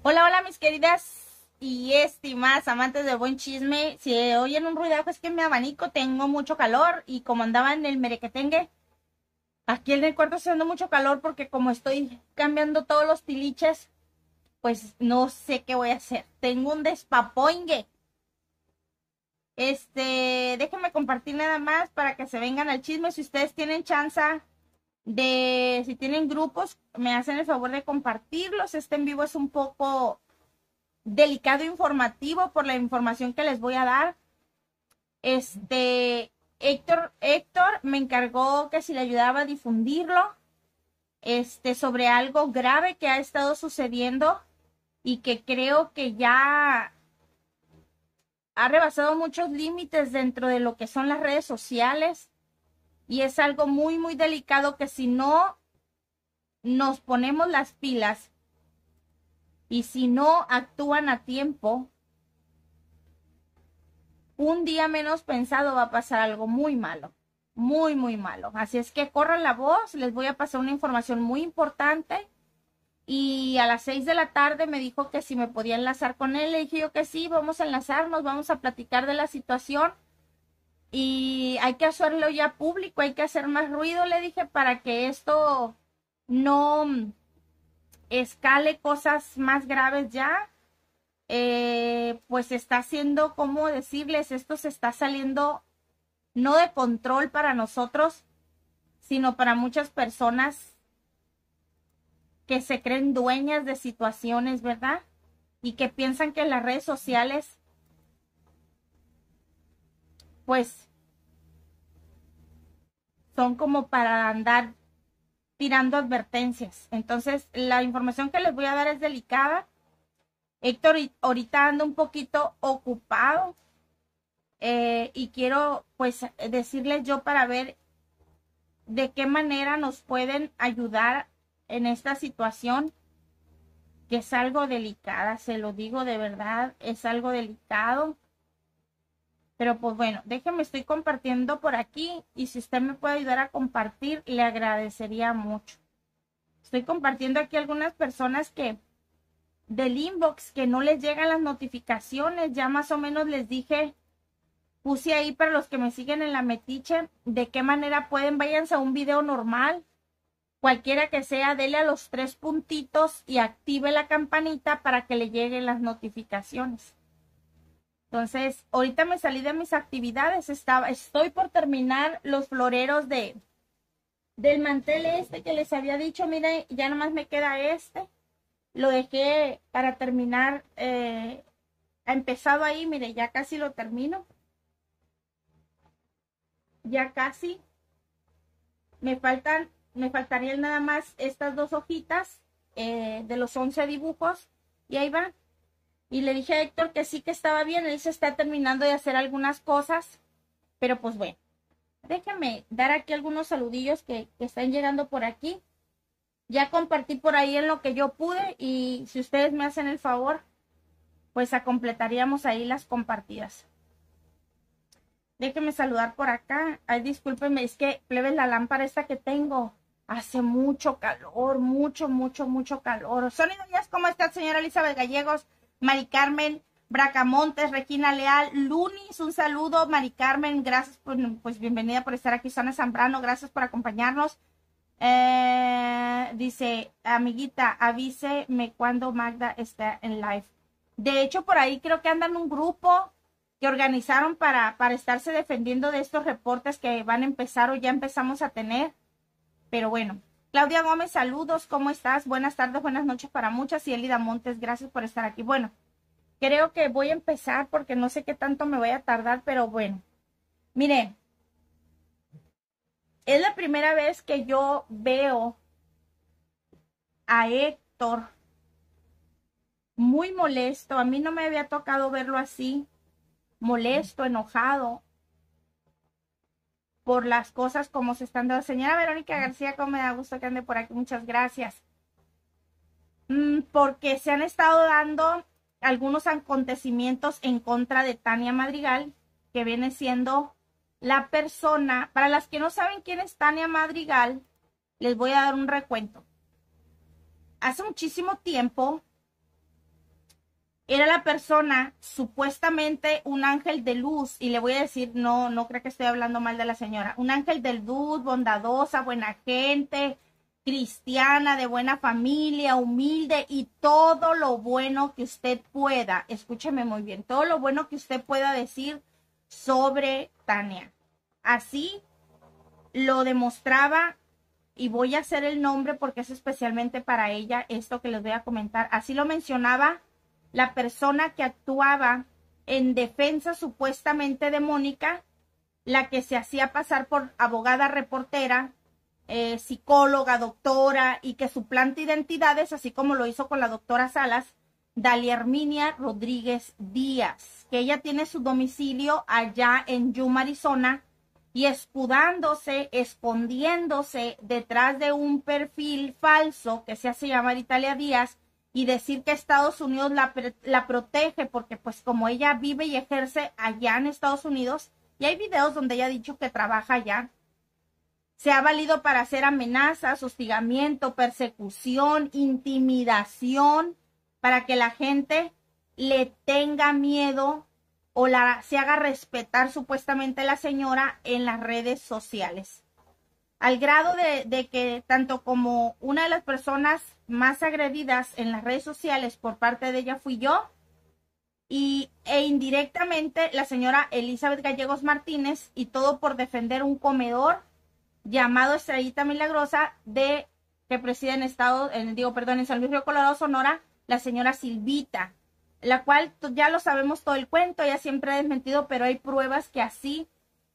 Hola, hola mis queridas y estimadas amantes del buen chisme. Si oyen un ruidajo es que me abanico, tengo mucho calor y como andaba en el merequetengue, aquí en el cuarto está haciendo mucho calor porque como estoy cambiando todos los tiliches, pues no sé qué voy a hacer. Tengo un despapoingue. Déjenme compartir nada más para que se vengan al chisme. Si ustedes tienen chance si tienen grupos, me hacen el favor de compartirlos. Este en vivo es un poco delicado e informativo por la información que les voy a dar. Héctor me encargó que si le ayudaba a difundirlo, sobre algo grave que ha estado sucediendo y que creo que ya ha rebasado muchos límites dentro de lo que son las redes sociales y es algo muy, muy delicado que si no nos ponemos las pilas y si no actúan a tiempo, un día menos pensado va a pasar algo muy malo, muy, muy malo. Así es que corran la voz, les voy a pasar una información muy importante. Y a las 6 de la tarde me dijo que si me podía enlazar con él. Le dije yo que sí, vamos a enlazarnos, vamos a platicar de la situación. Y hay que hacerlo ya público, hay que hacer más ruido, le dije, para que esto no escale cosas más graves ya. Pues está haciendo, ¿cómo decirles? Esto se está saliendo no de control para nosotros, sino para muchas personas que se creen dueñas de situaciones, ¿verdad? Y que piensan que las redes sociales, pues, son como para andar tirando advertencias. Entonces, la información que les voy a dar es delicada. Héctor ahorita anda un poquito ocupado y quiero, pues, decirles yo para ver de qué manera nos pueden ayudar en esta situación, que es algo delicada, se lo digo de verdad, es algo delicado. Pero pues bueno, déjenme, estoy compartiendo por aquí y si usted me puede ayudar a compartir, le agradecería mucho. Estoy compartiendo aquí algunas personas que del inbox que no les llegan las notificaciones, ya más o menos les dije, puse ahí para los que me siguen en la metiche, de qué manera pueden, váyanse a un video normal, cualquiera que sea, dele a los 3 puntitos y active la campanita para que le lleguen las notificaciones. Entonces, ahorita me salí de mis actividades, estoy por terminar los floreros del mantel que les había dicho, miren, ya nomás me queda lo dejé para terminar, ha empezado ahí, mire, ya casi lo termino, ya casi, me faltarían nada más estas 2 hojitas de los 11 dibujos y ahí van. Y le dije a Héctor que sí, que estaba bien, él se está terminando de hacer algunas cosas, pero pues bueno, déjenme dar aquí algunos saludillos que están llegando por aquí. Ya compartí por ahí en lo que yo pude y si ustedes me hacen el favor, pues completaríamos ahí las compartidas. Déjenme saludar por acá. Ay, discúlpenme, es que plebes, la lámpara esta que tengo hace mucho calor, mucho, mucho, mucho calor. Sonido Díaz, ¿cómo está, señora Elizabeth Gallegos? Mari Carmen Bracamontes, Regina Leal, Lunis, un saludo. Mari Carmen, gracias, pues bienvenida por estar aquí. Susana Zambrano, gracias por acompañarnos. Dice, amiguita, avíseme cuando Magda está en live. De hecho, por ahí creo que andan un grupo que organizaron para estarse defendiendo de estos reportes que van a empezar o ya empezamos a tener. Pero bueno, Claudia Gómez, saludos, ¿cómo estás? Buenas tardes, buenas noches para muchas. Y Elida Montes, gracias por estar aquí. Bueno, creo que voy a empezar porque no sé qué tanto me voy a tardar, pero bueno. Mire, es la primera vez que yo veo a Héctor muy molesto. A mí no me había tocado verlo así, molesto, enojado por las cosas como se están dando. Señora Verónica García, cómo me da gusto que ande por aquí, muchas gracias. Porque se han estado dando algunos acontecimientos en contra de Tania Madrigal, que viene siendo la persona, para las que no saben quién es Tania Madrigal, les voy a dar un recuento. Hace muchísimo tiempo, Era la persona, supuestamente un ángel de luz, y le voy a decir, no creo que estoy hablando mal de la señora, un ángel de luz, bondadosa, buena gente, cristiana, de buena familia, humilde, y todo lo bueno que usted pueda, escúcheme muy bien, todo lo bueno que usted pueda decir sobre Tania. Así lo demostraba, y voy a hacer el nombre porque es especialmente para ella esto que les voy a comentar. Así lo mencionaba la persona que actuaba en defensa supuestamente de Mónica, la que se hacía pasar por abogada, reportera, psicóloga, doctora, y que suplanta identidades, así como lo hizo con la doctora Salas, Dalia Herminia Rodríguez Díaz, que ella tiene su domicilio allá en Yuma, Arizona, y escudándose, escondiéndose detrás de un perfil falso que se hace llamar Italia Díaz, y decir que Estados Unidos la protege porque pues como ella vive y ejerce allá en Estados Unidos, y hay videos donde ella ha dicho que trabaja allá, se ha valido para hacer amenazas, hostigamiento, persecución, intimidación, para que la gente le tenga miedo o se haga respetar supuestamente la señora en las redes sociales. Al grado de que tanto como una de las personas más agredidas en las redes sociales por parte de ella fui yo, e indirectamente la señora Elizabeth Gallegos Martínez, y todo por defender un comedor llamado Estrellita Milagrosa que preside en en San Luis Río Colorado, Sonora, la señora Silvita, la cual ya lo sabemos todo el cuento, ella siempre ha desmentido, pero hay pruebas que así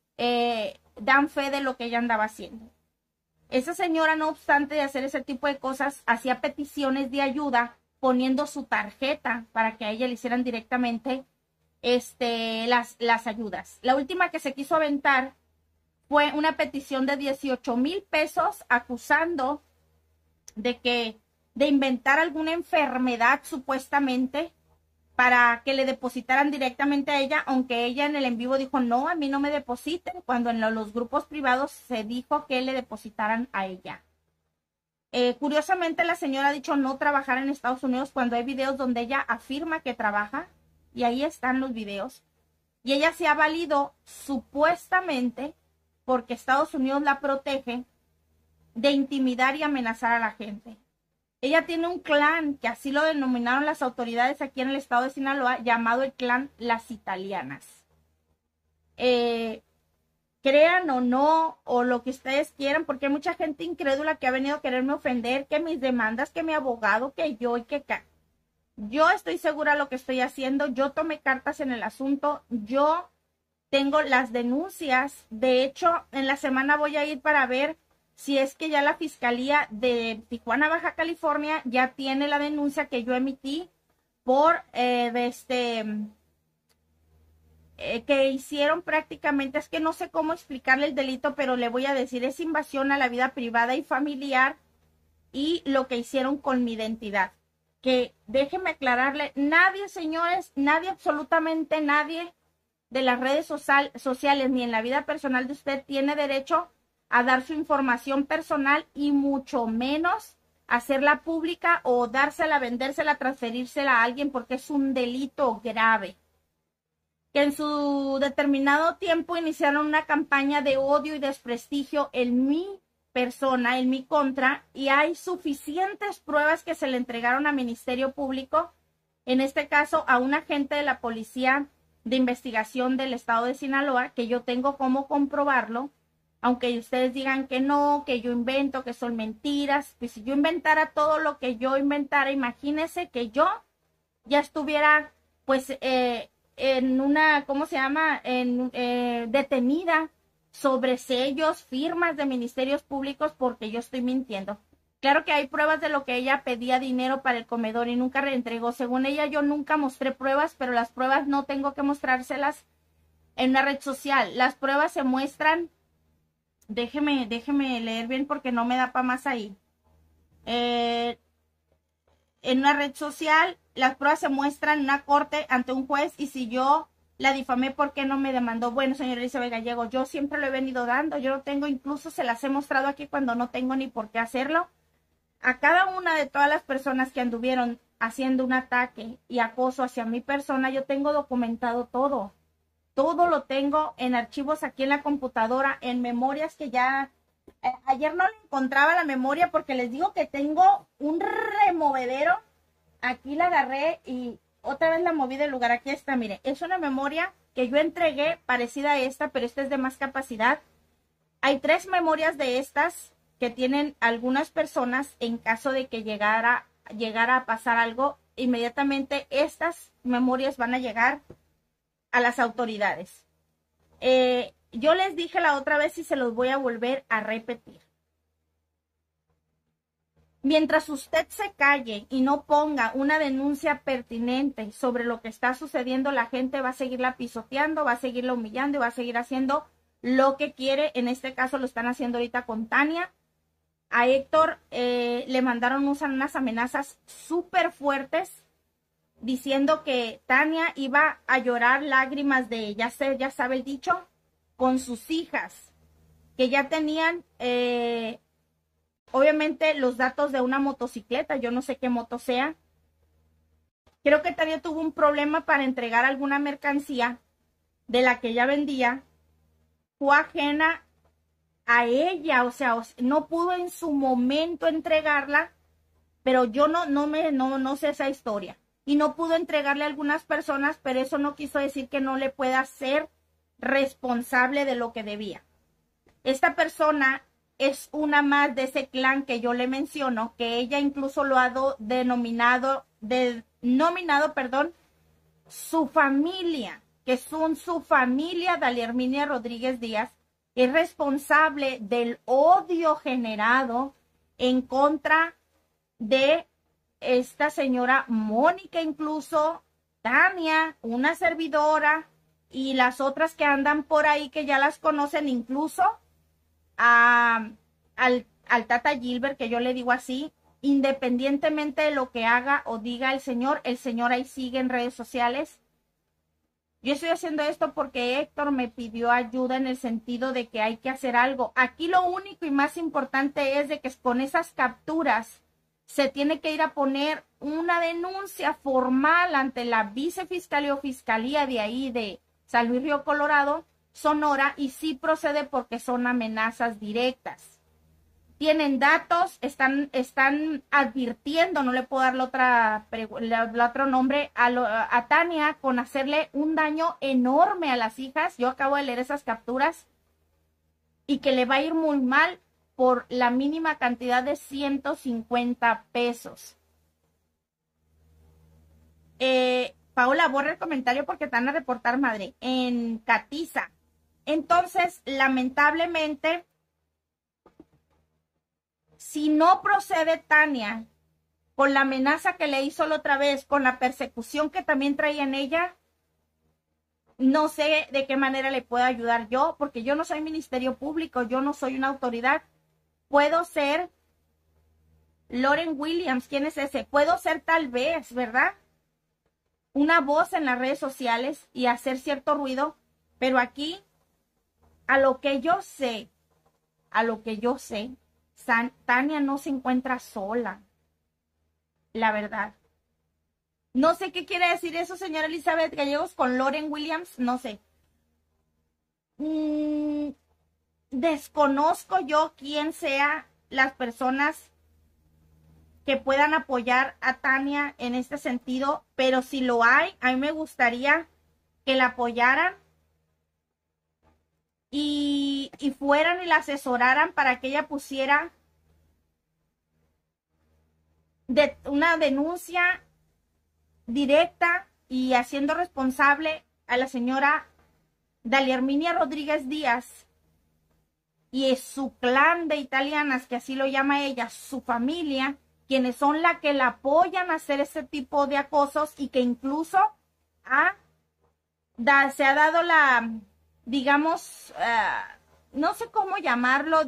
dan fe de lo que ella andaba haciendo. Esa señora, no obstante de hacer ese tipo de cosas, hacía peticiones de ayuda poniendo su tarjeta para que a ella le hicieran directamente las ayudas. La última que se quiso aventar fue una petición de 18,000 pesos acusando de inventar alguna enfermedad supuestamente para que le depositaran directamente a ella, aunque ella en el en vivo dijo, no, a mí no me depositen, cuando en los grupos privados se dijo que le depositaran a ella. Curiosamente, la señora ha dicho no trabajar en Estados Unidos cuando hay videos donde ella afirma que trabaja, y ahí están los videos. Y ella se ha valido supuestamente, porque Estados Unidos la protege, de intimidar y amenazar a la gente. Ella tiene un clan, que así lo denominaron las autoridades aquí en el estado de Sinaloa, llamado el clan Las Italianas. Crean o no, o lo que ustedes quieran, porque hay mucha gente incrédula que ha venido a quererme ofender, que mis demandas, que mi abogado, que yo y que... Yo estoy segura de lo que estoy haciendo, yo tomé cartas en el asunto, yo tengo las denuncias. De hecho, en la semana voy a ir para ver si es que ya la Fiscalía de Tijuana, Baja California, ya tiene la denuncia que yo emití por que hicieron prácticamente, es que no sé cómo explicarle el delito, pero le voy a decir, es invasión a la vida privada y familiar, y lo que hicieron con mi identidad. Que déjeme aclararle, nadie, señores, nadie, absolutamente nadie de las redes sociales ni en la vida personal de usted tiene derecho a dar su información personal, y mucho menos hacerla pública o dársela, vendérsela, transferírsela a alguien, porque es un delito grave. Que en su determinado tiempo iniciaron una campaña de odio y desprestigio en mi persona, en mi contra, y hay suficientes pruebas que se le entregaron al Ministerio Público, en este caso a un agente de la Policía de Investigación del estado de Sinaloa, que yo tengo cómo comprobarlo, aunque ustedes digan que no, que yo invento, que son mentiras. Pues si yo inventara todo lo que yo inventara, imagínense que yo ya estuviera pues en una, ¿cómo se llama? Detenida sobre sellos, firmas de ministerios públicos, porque yo estoy mintiendo. Claro que hay pruebas de lo que ella pedía dinero para el comedor y nunca reentregó. Según ella, yo nunca mostré pruebas, pero las pruebas no tengo que mostrárselas en una red social. Las pruebas se muestran, déjeme leer bien porque no me da para más ahí. En una red social, las pruebas se muestran en una corte ante un juez, y si yo la difamé, ¿por qué no me demandó? Bueno, señora Elizabeth Gallego, yo siempre lo he venido dando, yo no tengo, incluso se las he mostrado aquí cuando no tengo ni por qué hacerlo. A cada una de todas las personas que anduvieron haciendo un ataque y acoso hacia mi persona, yo tengo documentado todo. Todo lo tengo en archivos aquí en la computadora, en memorias que ya... ayer no le encontraba la memoria porque les digo que tengo un removedero. Aquí la agarré y otra vez la moví del lugar. Aquí está, mire. Es una memoria que yo entregué parecida a esta, pero esta es de más capacidad. Hay 3 memorias de estas que tienen algunas personas en caso de que llegara a pasar algo. Inmediatamente estas memorias van a llegar a las autoridades. Yo les dije la otra vez y se los voy a volver a repetir. Mientras usted se calle y no ponga una denuncia pertinente sobre lo que está sucediendo, la gente va a seguirla pisoteando, va a seguirla humillando y va a seguir haciendo lo que quiere. En este caso lo están haciendo ahorita con Tania. A Héctor le mandaron unas amenazas súper fuertes diciendo que Tania iba a llorar lágrimas de, ya sabe el dicho, con sus hijas, que ya tenían obviamente los datos de una motocicleta, yo no sé qué moto sea. Creo que Tania tuvo un problema para entregar alguna mercancía de la que ella vendía, fue ajena a ella, o sea, no pudo en su momento entregarla, pero yo no sé esa historia. Y no pudo entregarle a algunas personas, pero eso no quiso decir que no le pueda ser responsable de lo que debía. Esta persona es una más de ese clan que yo le menciono, que ella incluso lo ha denominado su familia, que son su familia. Dalia Herminia Rodríguez Díaz es responsable del odio generado en contra de esta señora Mónica, incluso Tania, una servidora, y las otras que andan por ahí que ya las conocen, incluso al Tata Gilbert, que yo le digo así. Independientemente de lo que haga o diga el señor ahí sigue en redes sociales. Yo estoy haciendo esto porque Héctor me pidió ayuda en el sentido de que hay que hacer algo. Aquí lo único y más importante es de que con esas capturas se tiene que ir a poner una denuncia formal ante la vicefiscalía o fiscalía de ahí de San Luis Río Colorado, Sonora, y sí procede porque son amenazas directas. Tienen datos, están advirtiendo, no le puedo dar otro nombre, a Tania con hacerle un daño enorme a las hijas. Yo acabo de leer esas capturas y que le va a ir muy mal por la mínima cantidad de 150 pesos. Paola, borra el comentario porque te van a reportar, madre, en Catiza. Entonces, lamentablemente, si no procede Tania con la amenaza que le hizo la otra vez, con la persecución que también traía en ella, no sé de qué manera le puedo ayudar yo, porque yo no soy ministerio público, yo no soy una autoridad. Puedo ser Loren Williams, ¿quién es ese? Puedo ser tal vez, ¿verdad?, una voz en las redes sociales y hacer cierto ruido, pero aquí, a lo que yo sé, Tania no se encuentra sola, la verdad. No sé qué quiere decir eso, señora Elizabeth Gallegos, con Loren Williams, no sé. Desconozco yo quién sea las personas que puedan apoyar a Tania en este sentido, pero si lo hay, a mí me gustaría que la apoyaran y fueran y la asesoraran para que ella pusiera una denuncia directa y haciendo responsable a la señora Dalia Herminia Rodríguez Díaz y es su clan de italianas, que así lo llama ella, su familia, quienes son la que la apoyan a hacer ese tipo de acosos y que incluso se ha dado la, digamos, no sé cómo llamarlo,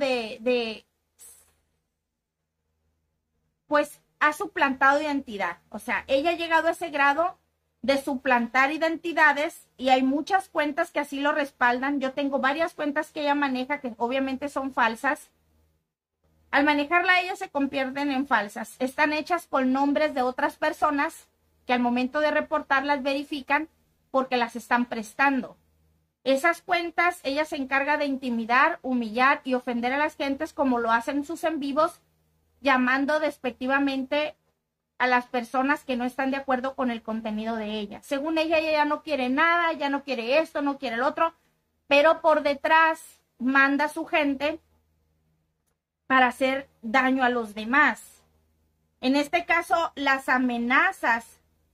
pues ha suplantado identidad. O sea, ella ha llegado a ese grado de suplantar identidades y hay muchas cuentas que así lo respaldan. Yo tengo varias cuentas que ella maneja que obviamente son falsas Al manejarla ellas se convierten en falsas. Están hechas con nombres de otras personas que al momento de reportarlas verifican porque las están prestando. Esas cuentas, ella se encarga de intimidar, humillar y ofender a las gentes como lo hacen en sus en vivos, llamando despectivamente a las personas que no están de acuerdo con el contenido de ella. Según ella ya no quiere nada, ya no quiere esto, no quiere el otro, pero por detrás manda a su gente para hacer daño a los demás. En este caso, las amenazas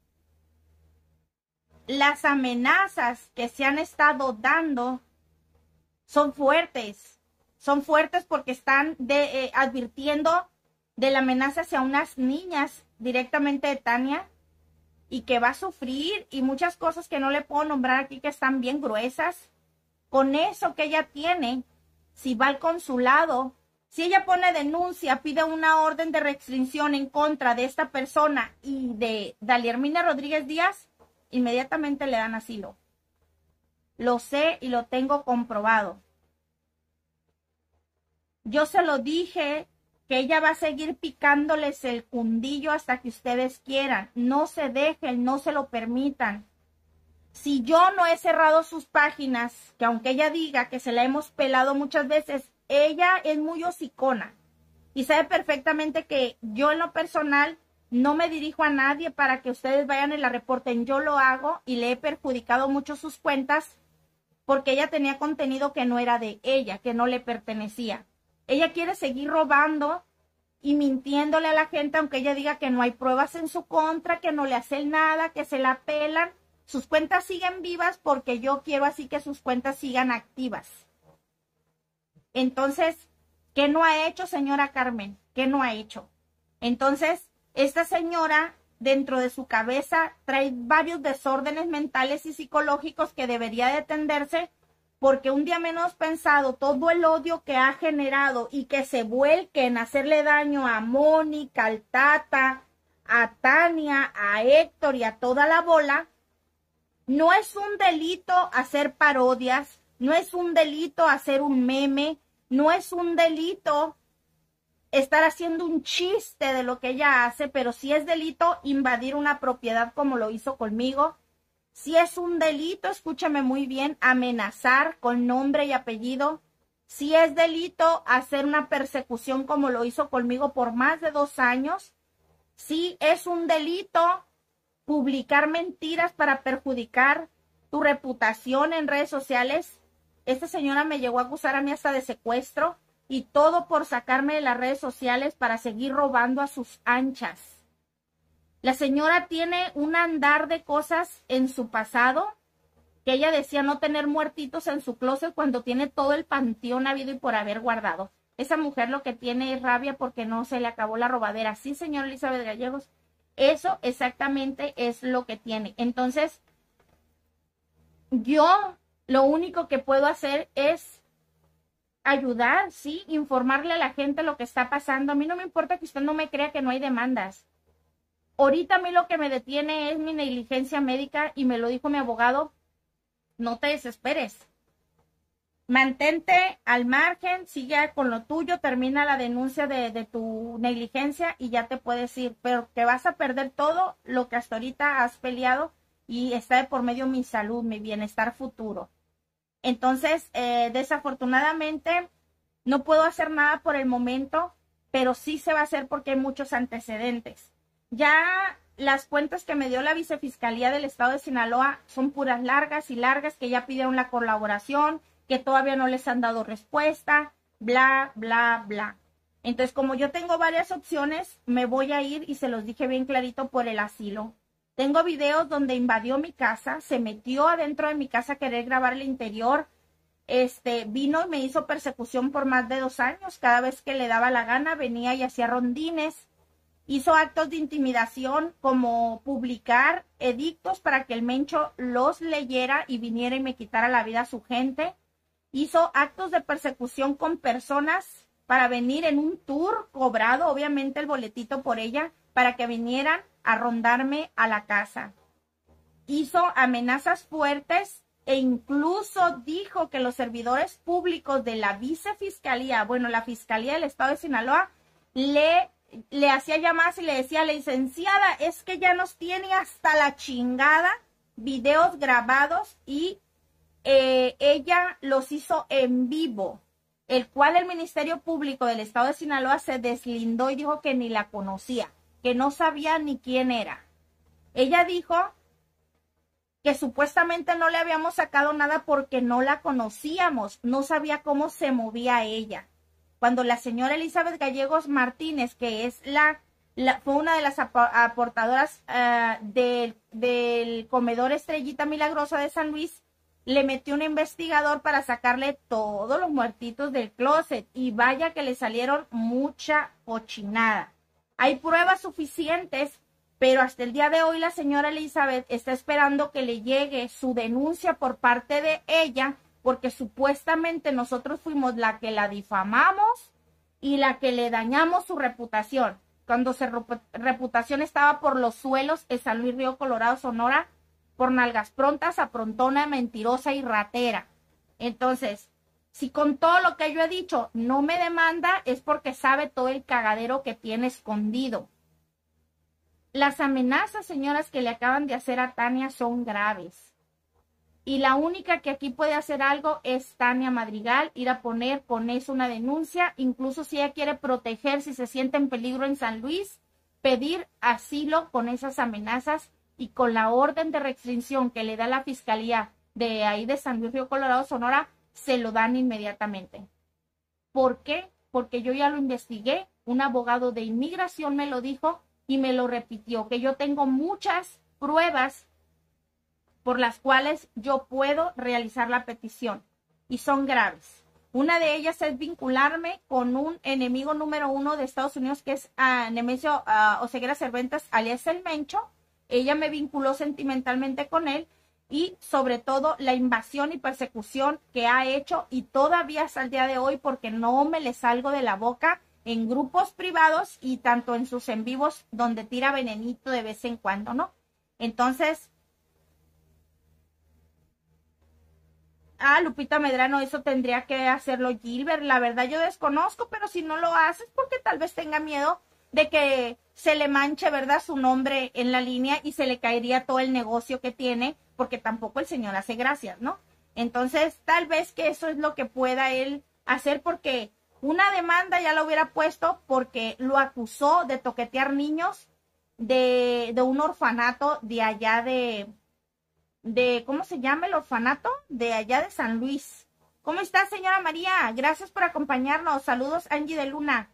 que se han estado dando son fuertes porque están advirtiendo de la amenaza hacia unas niñas directamente de Tania y que va a sufrir y muchas cosas que no le puedo nombrar aquí que están bien gruesas. Con eso que ella tiene, si va al consulado, si ella pone denuncia, pide una orden de restricción en contra de esta persona y de Daliermina Rodríguez Díaz, inmediatamente le dan asilo. Lo sé y lo tengo comprobado. Yo se lo dije que ella va a seguir picándoles el fundillo hasta que ustedes quieran. No se dejen, no se lo permitan. Si yo no he cerrado sus páginas, que aunque ella diga que se la hemos pelado muchas veces, ella es muy hocicona y sabe perfectamente que yo en lo personal no me dirijo a nadie para que ustedes vayan y la reporten. Yo lo hago y le he perjudicado mucho sus cuentas porque ella tenía contenido que no era de ella, que no le pertenecía. Ella quiere seguir robando y mintiéndole a la gente, aunque ella diga que no hay pruebas en su contra, que no le hacen nada, que se la pelan. Sus cuentas siguen vivas porque yo quiero así que sus cuentas sigan activas. Entonces, ¿qué no ha hecho, señora Carmen? ¿Qué no ha hecho? Entonces, esta señora, dentro de su cabeza, trae varios desórdenes mentales y psicológicos que debería de atenderse, porque un día menos pensado, todo el odio que ha generado y que se vuelque en hacerle daño a Mónica, al Tata, a Tania, a Héctor y a toda la bola, no es un delito hacer parodias, no es un delito hacer un meme, no es un delito estar haciendo un chiste de lo que ella hace, pero sí es delito invadir una propiedad como lo hizo conmigo. Sí es un delito, escúchame muy bien, amenazar con nombre y apellido. Sí es delito hacer una persecución como lo hizo conmigo por más de 2 años. Sí es un delito publicar mentiras para perjudicar tu reputación en redes sociales. Esta señora me llegó a acusar a mí hasta de secuestro y todo por sacarme de las redes sociales para seguir robando a sus anchas. La señora tiene un andar de cosas en su pasado que ella decía no tener muertitos en su closet cuando tiene todo el panteón habido y por haber guardado. Esa mujer lo que tiene es rabia porque no se le acabó la robadera. Sí, señor Elizabeth Gallegos, eso exactamente es lo que tiene. Entonces, yo lo único que puedo hacer es ayudar, sí, informarle a la gente lo que está pasando. A mí no me importa que usted no me crea que no hay demandas. Ahorita a mí lo que me detiene es mi negligencia médica y me lo dijo mi abogado, no te desesperes. Mantente al margen, sigue con lo tuyo, termina la denuncia de tu negligencia y ya te puedes ir, pero que vas a perder todo lo que hasta ahorita has peleado y está de por medio mi salud, mi bienestar futuro. Entonces, desafortunadamente, no puedo hacer nada por el momento, pero sí se va a hacer porque hay muchos antecedentes. Ya las cuentas que me dio la Vicefiscalía del Estado de Sinaloa son puras largas y largas, que ya pidieron la colaboración, que todavía no les han dado respuesta, bla, bla, bla. Entonces, como yo tengo varias opciones, me voy a ir y se los dije bien clarito por el asilo. Tengo videos donde invadió mi casa, se metió adentro de mi casa a querer grabar el interior, vino y me hizo persecución por más de 2 años. Cada vez que le daba la gana venía y hacía rondines. Hizo actos de intimidación como publicar edictos para que el Mencho los leyera y viniera y me quitara la vida a su gente. Hizo actos de persecución con personas para venir en un tour cobrado, obviamente el boletito por ella, para que vinieran a rondarme a la casa. Hizo amenazas fuertes e incluso dijo que los servidores públicos de la vicefiscalía, bueno, la Fiscalía del Estado de Sinaloa, le hacía llamadas y le decía, licenciada, es que ya nos tiene hasta la chingada videos grabados y ella los hizo en vivo, el cual el Ministerio Público del Estado de Sinaloa se deslindó y dijo que ni la conocía, que no sabía ni quién era. Ella dijo que supuestamente no le habíamos sacado nada porque no la conocíamos, no sabía cómo se movía ella. Cuando la señora Elizabeth Gallegos Martínez, que es fue una de las aportadoras del comedor Estrellita Milagrosa de San Luis, le metió un investigador para sacarle todos los muertitos del closet y vaya que le salieron mucha cochinada. Hay pruebas suficientes, pero hasta el día de hoy la señora Elizabeth está esperando que le llegue su denuncia por parte de ella, porque supuestamente nosotros fuimos la que la difamamos y la que le dañamos su reputación, cuando su reputación estaba por los suelos en San Luis Río Colorado, Sonora, por nalgas prontas, aprontona, mentirosa y ratera. Entonces, si con todo lo que yo he dicho no me demanda, es porque sabe todo el cagadero que tiene escondido. Las amenazas, señoras, que le acaban de hacer a Tania son graves. Y la única que aquí puede hacer algo es Tania Madrigal, ir a poner con eso una denuncia, incluso si ella quiere proteger, si se siente en peligro en San Luis, pedir asilo con esas amenazas y con la orden de restricción que le da la Fiscalía de ahí de San Luis Río Colorado, Sonora, se lo dan inmediatamente. ¿Por qué? Porque yo ya lo investigué, un abogado de inmigración me lo dijo y me lo repitió, que yo tengo muchas pruebas por las cuales yo puedo realizar la petición y son graves. Una de ellas es vincularme con un enemigo número 1 de Estados Unidos, que es Nemesio Oseguera Cervantes, alias El Mencho. Ella me vinculó sentimentalmente con él y sobre todo la invasión y persecución que ha hecho y todavía hasta el día de hoy, porque no me le salgo de la boca en grupos privados y tanto en sus en vivos donde tira venenito de vez en cuando, ¿no? Entonces, Lupita Medrano, eso tendría que hacerlo Gilbert. La verdad yo desconozco, pero si no lo haces, porque tal vez tenga miedo de que se le manche, ¿verdad?, su nombre en la línea y se le caería todo el negocio que tiene, porque tampoco el señor hace gracias, ¿no? Entonces, tal vez que eso es lo que pueda él hacer, porque una demanda ya lo hubiera puesto porque lo acusó de toquetear niños de un orfanato de allá de ¿cómo se llama el orfanato? De allá de San Luis. ¿Cómo está, señora María? Gracias por acompañarnos. Saludos, Angie de Luna.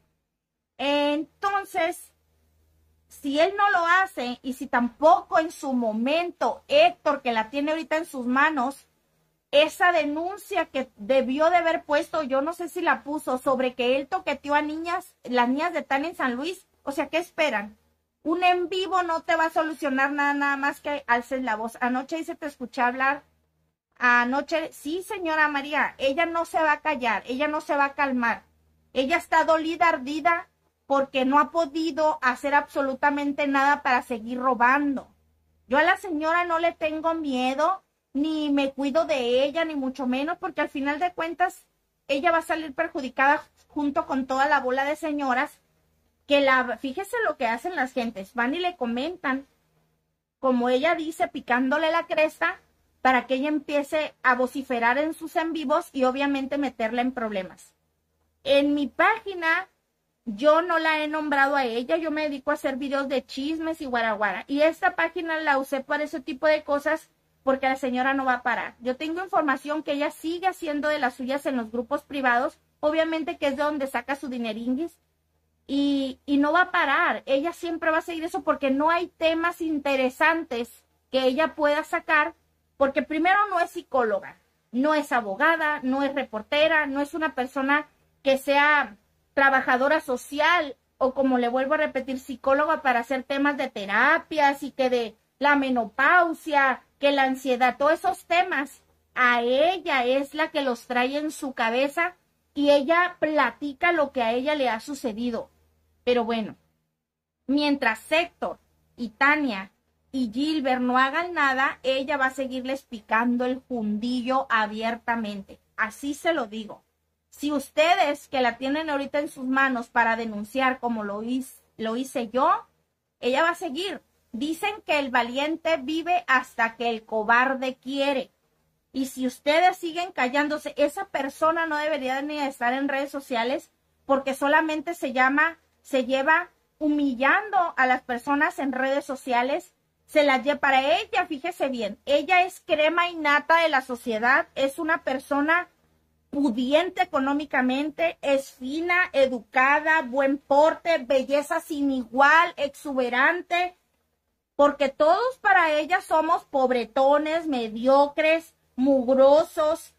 Entonces, si él no lo hace y si tampoco en su momento Héctor, que la tiene ahorita en sus manos, esa denuncia que debió de haber puesto, yo no sé si la puso, sobre que él toqueteó a niñas, las niñas de Tania en San Luis, o sea, ¿qué esperan? Un en vivo no te va a solucionar nada más que alces la voz. Anoche hice te escuché hablar. Anoche, sí, señora María, ella no se va a callar, ella no se va a calmar. Ella está dolida, ardida, porque no ha podido hacer absolutamente nada para seguir robando. Yo a la señora no le tengo miedo, ni me cuido de ella, ni mucho menos, porque al final de cuentas, ella va a salir perjudicada junto con toda la bola de señoras que fíjese lo que hacen las gentes, van y le comentan, como ella dice, picándole la cresta, para que ella empiece a vociferar en sus en vivos y obviamente meterla en problemas. En mi página, yo no la he nombrado a ella, yo me dedico a hacer videos de chismes y guaraguara, y esta página la usé para ese tipo de cosas, porque la señora no va a parar. Yo tengo información que ella sigue haciendo de las suyas en los grupos privados, obviamente que es de donde saca su dineringuis, y no va a parar. Ella siempre va a seguir eso porque no hay temas interesantes que ella pueda sacar, porque primero no es psicóloga, no es abogada, no es reportera, no es una persona que sea trabajadora social o, como le vuelvo a repetir, psicóloga para hacer temas de terapias y que de la menopausia, que la ansiedad, todos esos temas, a ella es la que los trae en su cabeza y ella platica lo que a ella le ha sucedido. Pero bueno, mientras Héctor y Tania y Gilbert no hagan nada, ella va a seguirles picando el fundillo abiertamente. Así se lo digo. Si ustedes que la tienen ahorita en sus manos para denunciar como lo hice yo, ella va a seguir. Dicen que el valiente vive hasta que el cobarde quiere. Y si ustedes siguen callándose, esa persona no debería ni estar en redes sociales porque solamente se lleva humillando a las personas en redes sociales. Para ella, fíjese bien, ella es crema innata de la sociedad, es una persona pudiente económicamente, es fina, educada, buen porte, belleza sin igual, exuberante, porque todos para ella somos pobretones, mediocres, mugrosos,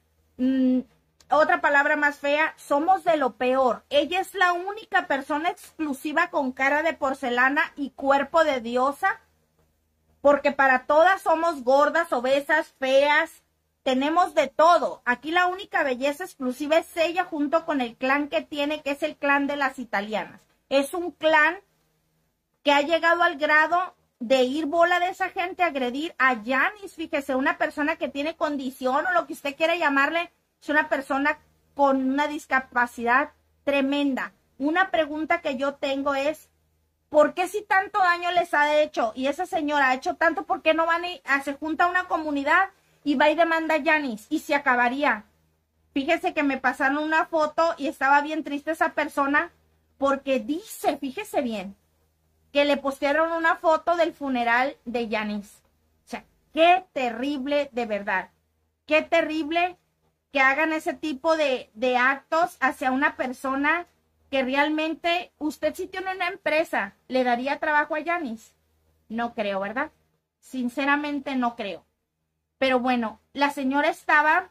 otra palabra más fea, somos de lo peor. Ella es la única persona exclusiva con cara de porcelana y cuerpo de diosa, porque para todas somos gordas, obesas, feas, tenemos de todo. Aquí la única belleza exclusiva es ella junto con el clan que tiene, que es el clan de las italianas. Es un clan que ha llegado al grado de ir bola de esa gente a agredir a Yanis. Fíjese, una persona que tiene condición o lo que usted quiera llamarle, es una persona con una discapacidad tremenda. Una pregunta que yo tengo es, ¿por qué si tanto daño les ha hecho y esa señora ha hecho tanto, por qué no van se junta una comunidad y va y demanda a Yanis y se acabaría? Fíjese que me pasaron una foto y estaba bien triste esa persona porque dice, fíjese bien, que le postearon una foto del funeral de Yanis. O sea, qué terrible de verdad. Qué terrible que hagan ese tipo de actos hacia una persona que realmente, usted si tiene una empresa, ¿le daría trabajo a Yanis? No creo, ¿verdad? Sinceramente no creo. Pero bueno, la señora estaba,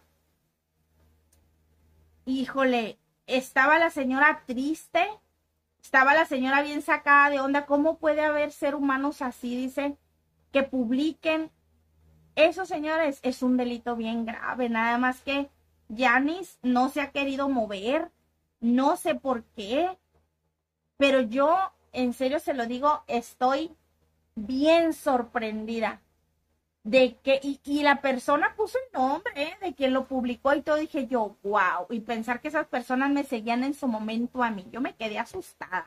híjole, estaba la señora triste, estaba la señora bien sacada de onda. ¿Cómo puede haber ser humanos así? Dice, que publiquen. Eso, señores, es un delito bien grave. Nada más que Yanis no se ha querido mover. No sé por qué. Pero yo, en serio se lo digo, estoy bien sorprendida de que, y la persona puso el nombre, de quien lo publicó y todo. Dije yo, wow, y pensar que esas personas me seguían en su momento a mí, yo me quedé asustada.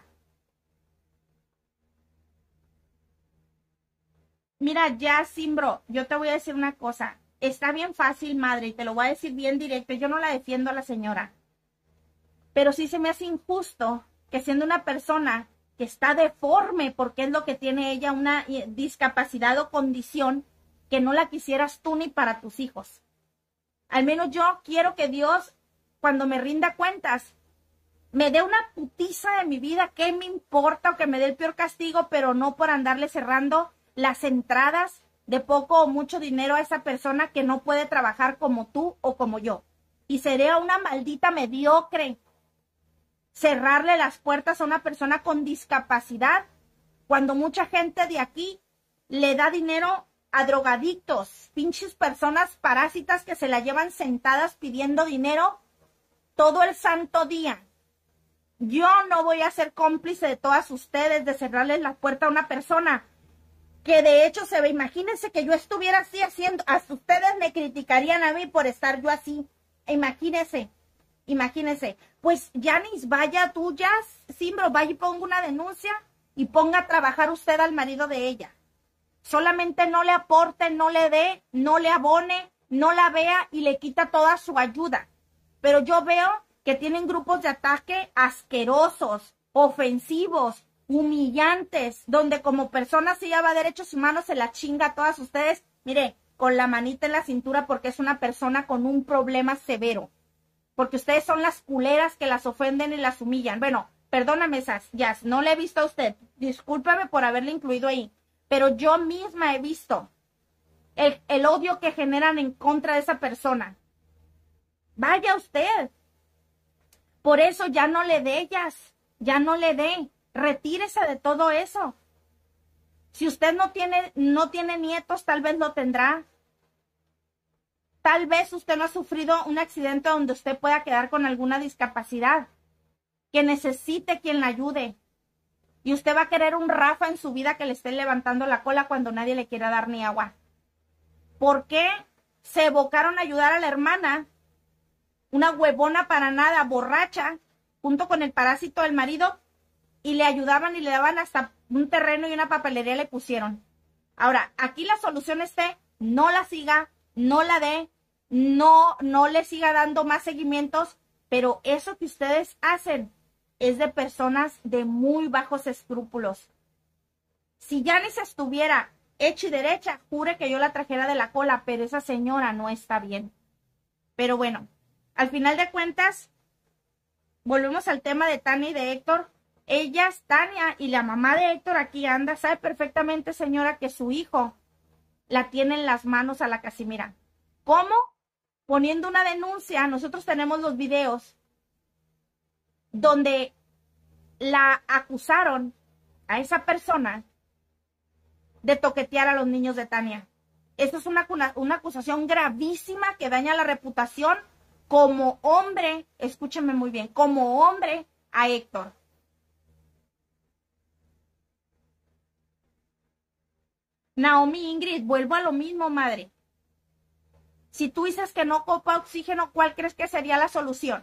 Mira, ya, Simbro, yo te voy a decir una cosa, está bien fácil, madre, y te lo voy a decir bien directo, yo no la defiendo a la señora, pero sí se me hace injusto que siendo una persona que está deforme, porque es lo que tiene ella, una discapacidad o condición, que no la quisieras tú ni para tus hijos. Al menos yo quiero que Dios, cuando me rinda cuentas, me dé una putiza de mi vida, ¿qué me importa? O que me dé el peor castigo, pero no por andarle cerrando las entradas de poco o mucho dinero a esa persona que no puede trabajar como tú o como yo. Y sería una maldita mediocre cerrarle las puertas a una persona con discapacidad cuando mucha gente de aquí le da dinero a drogadictos, pinches personas parásitas que se la llevan sentadas pidiendo dinero todo el santo día. Yo no voy a ser cómplice de todas ustedes de cerrarles la puerta a una persona que de hecho se ve. Imagínense que yo estuviera así haciendo, hasta ustedes me criticarían a mí por estar yo así. Imagínense. Pues Yanis, vaya tú ya, Simbro, vaya y ponga una denuncia y ponga a trabajar usted al marido de ella. Solamente no le aporte, no le dé, no le abone, no la vea y le quita toda su ayuda. Pero yo veo que tienen grupos de ataque asquerosos, ofensivos, humillantes, donde como persona se lleva derechos humanos se la chinga a todas ustedes, mire, con la manita en la cintura porque es una persona con un problema severo. Porque ustedes son las culeras que las ofenden y las humillan. Bueno, perdóname, Jazz, no le he visto a usted. Discúlpame por haberle incluido ahí. Pero yo misma he visto el odio que generan en contra de esa persona. Vaya usted. Por eso ya no le dé, Jazz. Ya no le dé. Retírese de todo eso. Si usted no tiene nietos, tal vez lo tendrá. Tal vez usted no ha sufrido un accidente donde usted pueda quedar con alguna discapacidad, que necesite quien la ayude. Y usted va a querer un Rafa en su vida que le esté levantando la cola cuando nadie le quiera dar ni agua. ¿Por qué se evocaron a ayudar a la hermana? Una huevona para nada, borracha, junto con el parásito del marido, y le ayudaban y le daban hasta un terreno y una papelería le pusieron. Ahora, aquí la solución es que no la siga, no la dé, no le siga dando más seguimientos, pero eso que ustedes hacen es de personas de muy bajos escrúpulos. Si Janice estuviera hecha y derecha, jure que yo la trajera de la cola, pero esa señora no está bien. Pero bueno, al final de cuentas, volvemos al tema de Tania y de Héctor. Ellas, Tania y la mamá de Héctor aquí anda, sabe perfectamente, señora, que su hijo la tiene en las manos a la Casimira. ¿Cómo? Poniendo una denuncia. Nosotros tenemos los videos donde la acusaron a esa persona de toquetear a los niños de Tania. Esto es una acusación gravísima que daña la reputación como hombre, escúchenme muy bien, como hombre a Héctor. Naomi, Ingrid, vuelvo a lo mismo, madre. Si tú dices que no copa oxígeno, ¿cuál crees que sería la solución?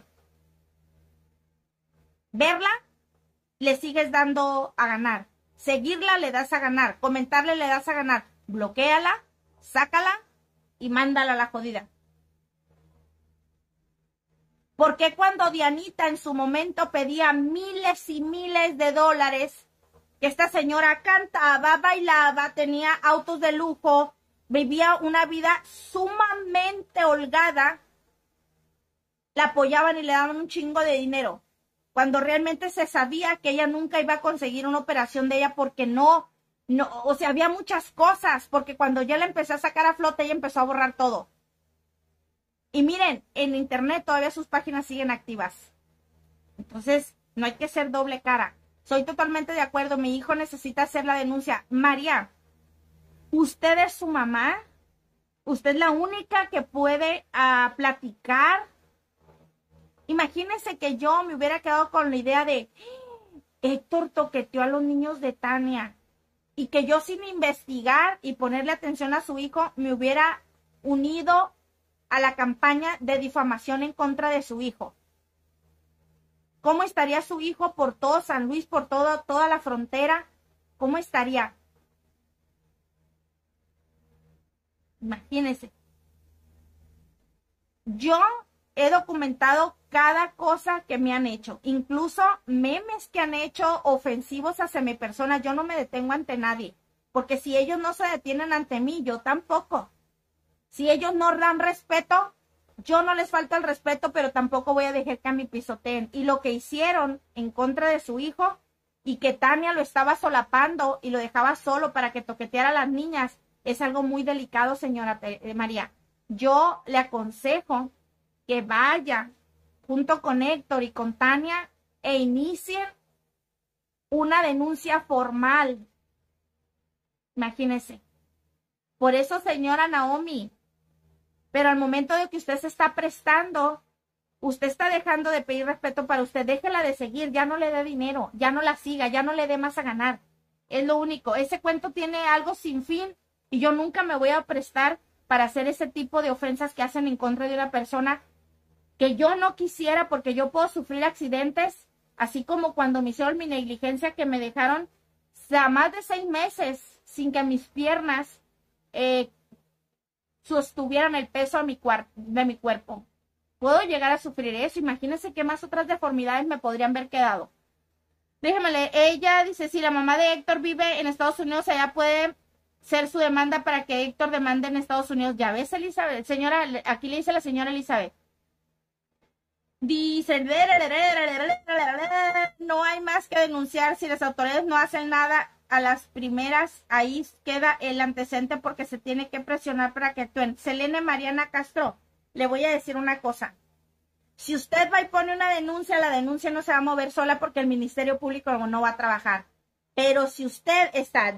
¿Verla? Le sigues dando a ganar. Seguirla le das a ganar. Comentarle le das a ganar. Bloquéala, sácala y mándala a la jodida. ¿Por qué cuando Dianita en su momento pedía miles y miles de dólares, que esta señora cantaba, bailaba, tenía autos de lujo, vivía una vida sumamente holgada, la apoyaban y le daban un chingo de dinero? Cuando realmente se sabía que ella nunca iba a conseguir una operación de ella porque o sea, había muchas cosas, porque cuando ya la empecé a sacar a flote, ella empezó a borrar todo. Y miren, en internet todavía sus páginas siguen activas. Entonces, no hay que ser doble cara. Soy totalmente de acuerdo, mi hijo necesita hacer la denuncia. María, usted es su mamá, usted es la única que puede platicar. Imagínense que yo me hubiera quedado con la idea de Héctor toqueteó a los niños de Tania y que yo sin investigar y ponerle atención a su hijo me hubiera unido a la campaña de difamación en contra de su hijo. ¿Cómo estaría su hijo por todo San Luis, por toda la frontera? ¿Cómo estaría? Imagínense. Yo he documentado cada cosa que me han hecho, incluso memes que han hecho ofensivos hacia mi persona. Yo no me detengo ante nadie, porque si ellos no se detienen ante mí, yo tampoco. Si ellos no dan respeto, yo no les falta el respeto, pero tampoco voy a dejar que a mi pisoteen. Y lo que hicieron en contra de su hijo, y que Tania lo estaba solapando y lo dejaba solo para que toqueteara a las niñas, es algo muy delicado, señora María. Yo le aconsejo que vaya junto con Héctor y con Tania e inicien una denuncia formal. Imagínese. Por eso, señora Naomi, pero al momento de que usted se está prestando, usted está dejando de pedir respeto para usted. Déjela de seguir, ya no le dé dinero, ya no la siga, ya no le dé más a ganar. Es lo único. Ese cuento tiene algo sin fin y yo nunca me voy a prestar para hacer ese tipo de ofensas que hacen en contra de una persona que yo no quisiera, porque yo puedo sufrir accidentes, así como cuando me hicieron mi negligencia, que me dejaron más de 6 meses sin que mis piernas sostuvieran el peso de mi cuerpo. Puedo llegar a sufrir eso. Imagínense qué más otras deformidades me podrían haber quedado. Déjeme leer. Ella dice, si la mamá de Héctor vive en Estados Unidos, ella puede ser su demanda para que Héctor demande en Estados Unidos. Ya ves, Elizabeth. Señora, aquí le dice la señora Elizabeth. Dice, no hay más que denunciar. Si las autoridades no hacen nada a las primeras, ahí queda el antecedente porque se tiene que presionar para que actúen. Selene Mariana Castro, le voy a decir una cosa. Si usted va y pone una denuncia, la denuncia no se va a mover sola porque el Ministerio Público no va a trabajar. Pero si usted está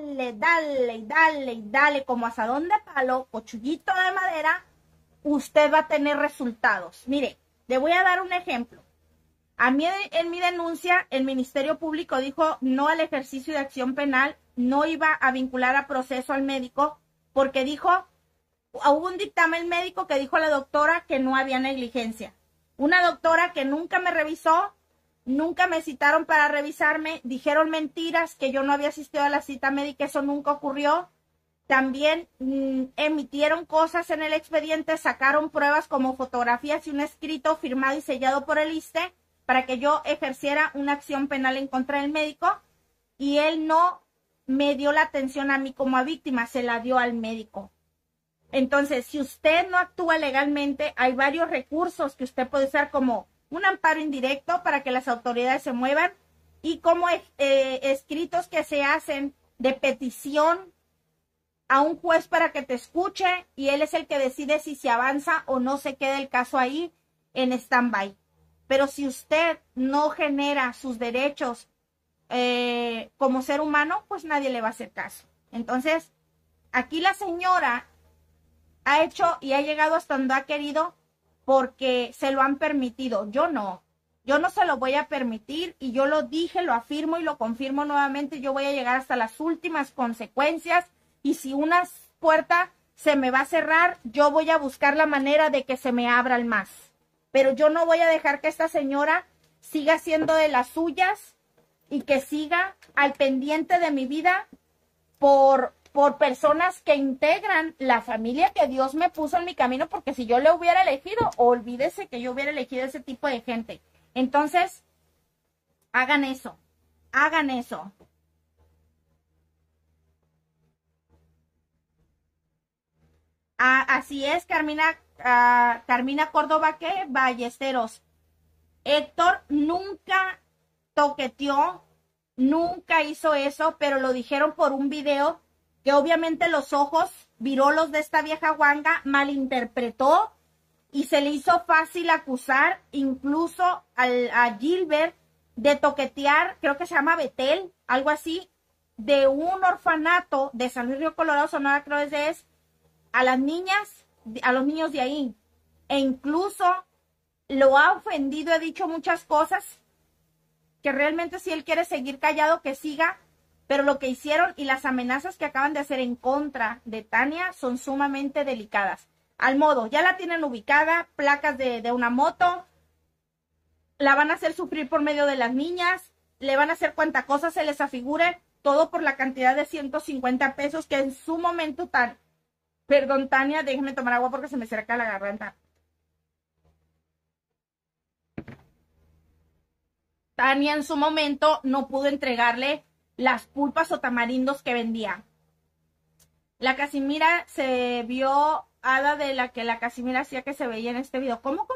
dale como asadón de palo, cochullito de madera, usted va a tener resultados. Mire, le voy a dar un ejemplo. A mí en mi denuncia, el Ministerio Público dijo no al ejercicio de acción penal, no iba a vincular a proceso al médico, porque dijo, hubo un dictamen médico que dijo la doctora que no había negligencia. Una doctora que nunca me revisó, nunca me citaron para revisarme, dijeron mentiras, que yo no había asistido a la cita médica, eso nunca ocurrió. También emitieron cosas en el expediente, sacaron pruebas como fotografías y un escrito firmado y sellado por el ISSSTE para que yo ejerciera una acción penal en contra del médico, y él no me dio la atención a mí como a víctima, se la dio al médico. Entonces, si usted no actúa legalmente, hay varios recursos que usted puede usar, como un amparo indirecto para que las autoridades se muevan, y como escritos que se hacen de petición a un juez para que te escuche, y él es el que decide si se avanza o no se queda el caso ahí en stand-by. Pero si usted no genera sus derechos como ser humano, pues nadie le va a hacer caso. Entonces, aquí la señora ha hecho y ha llegado hasta donde ha querido porque se lo han permitido. Yo no se lo voy a permitir, y yo lo dije, lo afirmo y lo confirmo nuevamente. Yo voy a llegar hasta las últimas consecuencias, y si una puerta se me va a cerrar, yo voy a buscar la manera de que se me abran más. Pero yo no voy a dejar que esta señora siga siendo de las suyas y que siga al pendiente de mi vida por personas que integran la familia que Dios me puso en mi camino, porque si yo le hubiera elegido, olvídese que yo hubiera elegido ese tipo de gente. Entonces, hagan eso, hagan eso. Así es, Carmina Córdoba, que Ballesteros. Héctor nunca toqueteó, nunca hizo eso, pero lo dijeron por un video que obviamente los ojos virolos de esta vieja guanga malinterpretó, y se le hizo fácil acusar incluso a Gilbert de toquetear, creo que se llama Betel, algo así, de un orfanato de San Luis Río Colorado, Sonora, creo que es, a las niñas, a los niños de ahí. E incluso lo ha ofendido, ha dicho muchas cosas que realmente, si él quiere seguir callado, que siga, pero lo que hicieron y las amenazas que acaban de hacer en contra de Tania son sumamente delicadas. Al modo, ya la tienen ubicada, placas de una moto, la van a hacer sufrir por medio de las niñas, le van a hacer cuanta cosa se les afigure, todo por la cantidad de 150 pesos que en su momento Perdón, Tania, déjeme tomar agua porque se me cerca la garganta. Tania en su momento no pudo entregarle las pulpas o tamarindos que vendía. La Casimira se vio hada de la que la Casimira hacía que se veía en este video. ¿Cómo?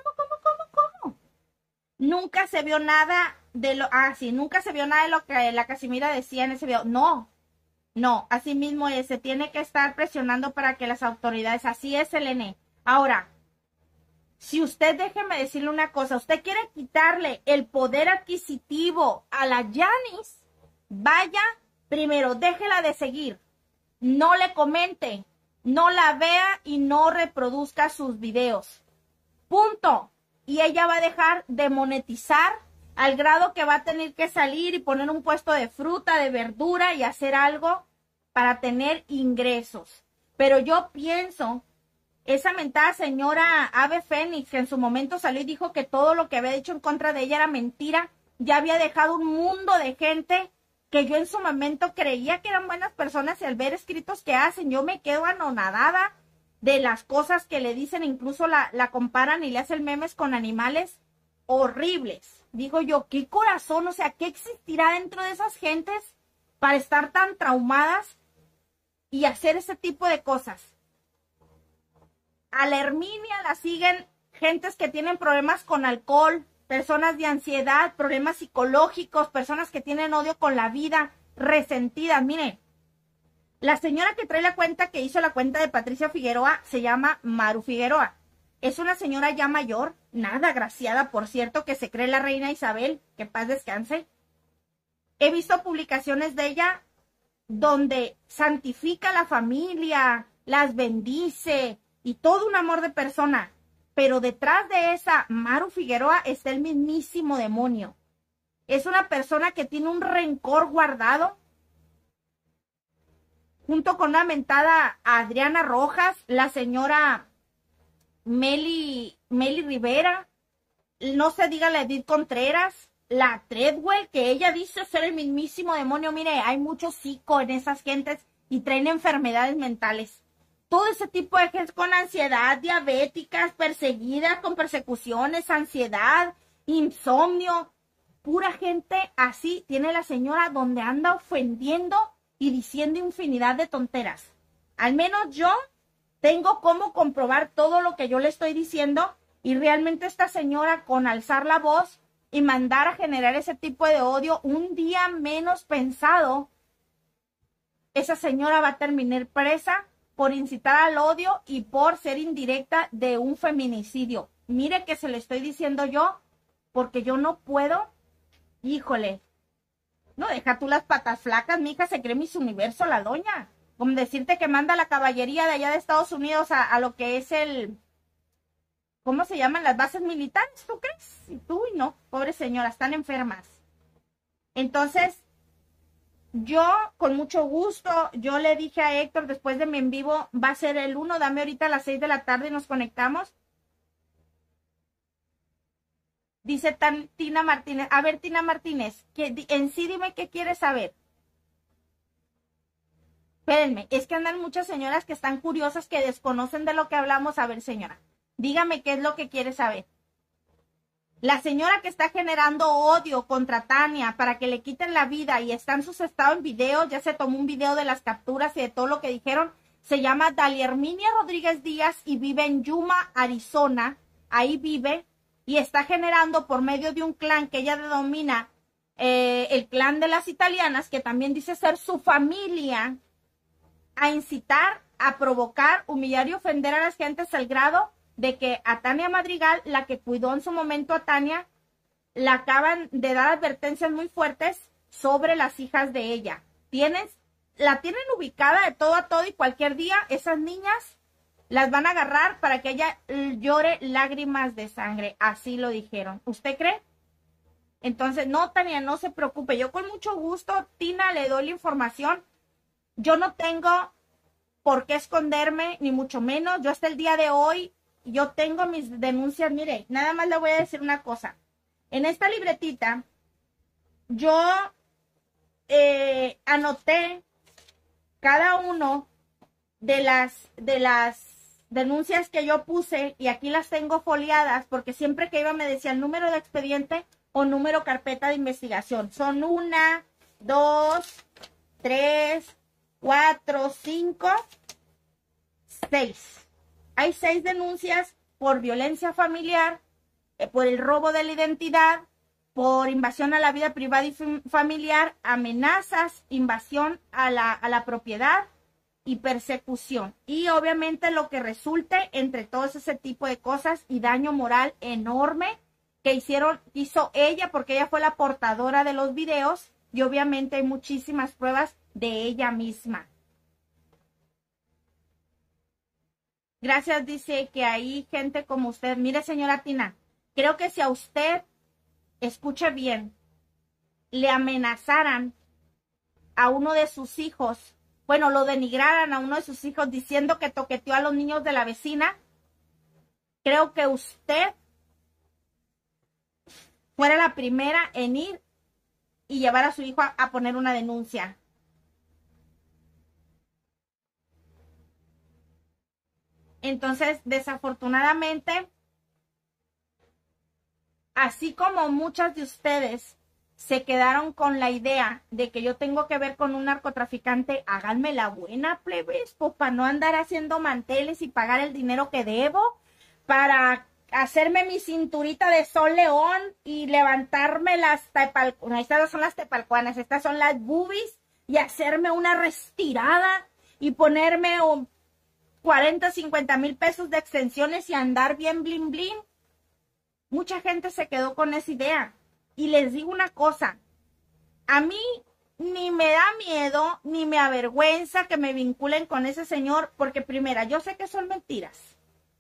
Nunca se vio nada de lo... sí, nunca se vio nada de lo que la Casimira decía en ese video. No, así mismo se tiene que estar presionando para que las autoridades... Así es, Elene. Ahora, si usted, déjeme decirle una cosa, usted quiere quitarle el poder adquisitivo a la Yanis, vaya, primero, déjela de seguir, no le comente, no la vea y no reproduzca sus videos. Punto. Y ella va a dejar de monetizar al grado que va a tener que salir y poner un puesto de fruta, de verdura y hacer algo para tener ingresos. Pero yo pienso, esa mentada señora Ave Fénix, que en su momento salió y dijo que todo lo que había dicho en contra de ella era mentira, ya había dejado un mundo de gente que yo en su momento creía que eran buenas personas, y al ver escritos que hacen, yo me quedo anonadada de las cosas que le dicen, incluso la comparan y le hacen memes con animales horribles. Digo yo, ¿qué corazón? O sea, ¿qué existirá dentro de esas gentes para estar tan traumadas y hacer ese tipo de cosas? A la Herminia la siguen gentes que tienen problemas con alcohol, personas de ansiedad, problemas psicológicos, personas que tienen odio con la vida, resentidas. Miren, la señora que trae la cuenta, que hizo la cuenta de Patricia Figueroa, se llama Maru Figueroa. Es una señora ya mayor, nada agraciada, por cierto, que se cree la reina Isabel, que paz descanse. He visto publicaciones de ella donde santifica a la familia, las bendice y todo un amor de persona. pero detrás de esa Maru Figueroa está el mismísimo demonio. Es una persona que tiene un rencor guardado, junto con una mentada Adriana Rojas, la señora Meli Rivera, no se diga la Edith Contreras, la Treadwell, que ella dice ser el mismísimo demonio. Mire, hay mucho psico en esas gentes y traen enfermedades mentales. Todo ese tipo de gente con ansiedad, diabéticas, perseguidas, con persecuciones, ansiedad, insomnio. Pura gente así tiene la señora, donde anda ofendiendo y diciendo infinidad de tonteras. Al menos yo tengo cómo comprobar todo lo que yo le estoy diciendo, y realmente esta señora, con alzar la voz y mandar a generar ese tipo de odio, un día menos pensado, esa señora va a terminar presa por incitar al odio y por ser indirecta de un feminicidio. Mire que se le estoy diciendo yo, porque yo no puedo, híjole, no, deja tú las patas flacas, mi hija se cree Miss Universo la doña. Como decirte que manda la caballería de allá de Estados Unidos a lo que es ¿cómo se llaman? Las bases militares, ¿tú crees? Y tú, y no, pobre señora, están enfermas. Entonces, yo, con mucho gusto, yo le dije a Héctor, después de mi en vivo, va a ser el 1, dame ahorita a las 6 de la tarde y nos conectamos. Dice Tina Martínez, a ver, Tina Martínez, en sí dime qué quieres saber. Espérenme, es que andan muchas señoras que están curiosas, que desconocen de lo que hablamos. A ver, señora, dígame qué es lo que quiere saber. La señora que está generando odio contra Tania para que le quiten la vida y está en sus estados en video, ya se tomó un video de las capturas y de todo lo que dijeron, se llama Dalia Herminia Rodríguez Díaz y vive en Yuma, Arizona. Ahí vive y está generando por medio de un clan que ella denomina el clan de las italianas, que también dice ser su familia, a incitar, a provocar, humillar y ofender a las gentes al grado de que a Tania Madrigal, la que cuidó en su momento a Tania, la acaban de dar advertencias muy fuertes sobre las hijas de ella. La tienen ubicada de todo a todo, y cualquier día esas niñas las van a agarrar para que ella llore lágrimas de sangre. Así lo dijeron. ¿Usted cree? Entonces, no, Tania, no se preocupe. Yo con mucho gusto, Tina, le doy la información. Yo no tengo por qué esconderme, ni mucho menos. Yo hasta el día de hoy, yo tengo mis denuncias. Mire, nada más le voy a decir una cosa. En esta libretita, yo anoté cada uno de las denuncias que yo puse, y aquí las tengo foliadas, porque siempre que iba me decía el número de expediente o número carpeta de investigación. Son 1, 2, 3, 4, 5, 6. Hay 6 denuncias por violencia familiar, por el robo de la identidad, por invasión a la vida privada y familiar, amenazas, invasión a la propiedad y persecución. Y obviamente lo que resulte entre todos ese tipo de cosas, y daño moral enorme que hizo ella, porque ella fue la portadora de los videos, y obviamente hay muchísimas pruebas de ella misma. Gracias, dice que hay gente como usted. Mire, señora Tina, creo que si a usted, escuche bien, le amenazaran a uno de sus hijos, bueno, lo denigraran a uno de sus hijos diciendo que toqueteó a los niños de la vecina, creo que usted fuera la primera en ir y llevar a su hijo a poner una denuncia. Entonces, desafortunadamente, así como muchas de ustedes se quedaron con la idea de que yo tengo que ver con un narcotraficante, háganme la buena, plebes, pues, para no andar haciendo manteles y pagar el dinero que debo, para hacerme mi cinturita de Sol León y levantarme las tepalcuanas. Estas son las tepalcuanas, estas son las boobies, y hacerme una retirada y ponerme 40, 50 mil pesos de extensiones y andar bien blin blin. Mucha gente se quedó con esa idea. Y les digo una cosa, a mí ni me da miedo, ni me avergüenza que me vinculen con ese señor, porque primera, yo sé que son mentiras.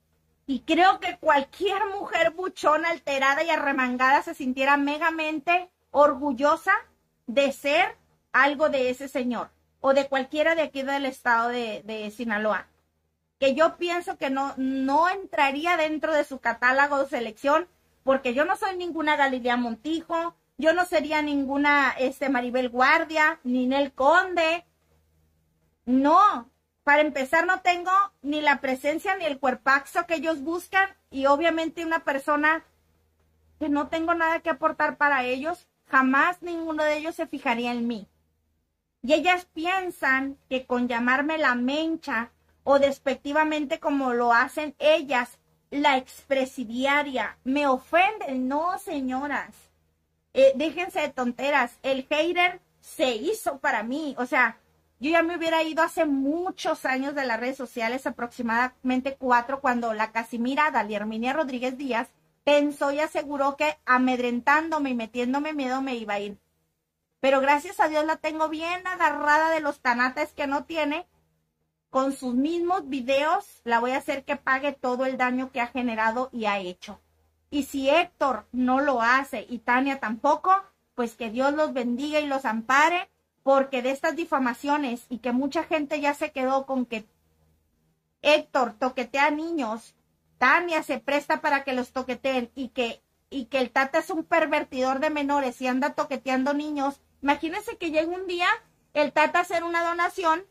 Y creo que cualquier mujer buchona, alterada y arremangada se sintiera megamente orgullosa de ser algo de ese señor o de cualquiera de aquí del estado de Sinaloa. Que yo pienso que no entraría dentro de su catálogo de selección, porque yo no soy ninguna Galilea Montijo, yo no sería ninguna Maribel Guardia, ni Nel Conde. No, para empezar no tengo ni la presencia ni el cuerpazo que ellos buscan, y obviamente una persona que no tengo nada que aportar para ellos, jamás ninguno de ellos se fijaría en mí. Y ellas piensan que con llamarme la mencha o despectivamente como lo hacen ellas, la expresidiaria, me ofenden. No, señoras, déjense de tonteras. El hater se hizo para mí. O sea, yo ya me hubiera ido hace muchos años de las redes sociales, aproximadamente 4, cuando la Casimira Dalia Herminia Rodríguez Díaz pensó y aseguró que amedrentándome y metiéndome miedo me iba a ir. Pero gracias a Dios la tengo bien agarrada de los tanates que no tiene. Con sus mismos videos la voy a hacer que pague todo el daño que ha generado y ha hecho. Y si Héctor no lo hace y Tania tampoco, pues que Dios los bendiga y los ampare, porque de estas difamaciones y que mucha gente ya se quedó con que Héctor toquetea a niños, Tania se presta para que los toqueteen y que el Tata es un pervertidor de menores y anda toqueteando niños. Imagínense que llegue un día el Tata a hacer una donación